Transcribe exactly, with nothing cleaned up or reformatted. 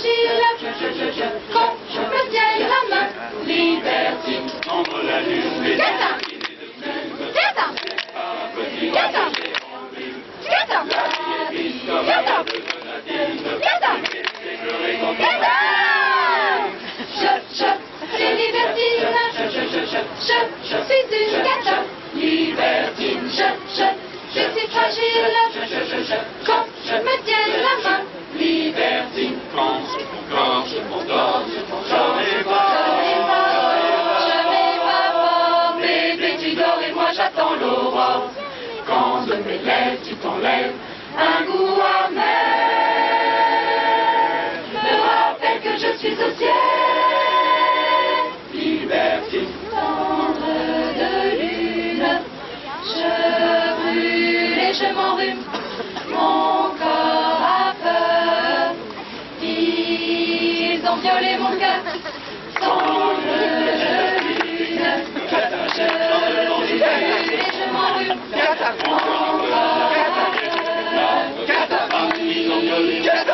fragile. Je, je, je, je, quand je me tiens la main, libertine. Entre la lune et Gata, gata, gata, gata, gata, gata, gata. Je, je, c'est libertine. Je, je, je, je, je, je suis une gata. Libertine. Je, je, je suis fragile. Je, je, je, je, quand je me tiens la main. libertine. Quand sur ton corps, je m'endors, je t'en j'en ai pas. Je m'évapore, bébé, tu dors et moi j'attends l'aurore. Quand je m'élève, tu t'enlèves. Un goût amer me rappelle que je suis au ciel. Libertine. Tendre de lune, je brûle et je m'enrhume. Mon corps a peur. Ils ont violé mon cœur. Tendre de lune, je brûle et je m'enrhume. Mon corps a peur. Ils ont violé.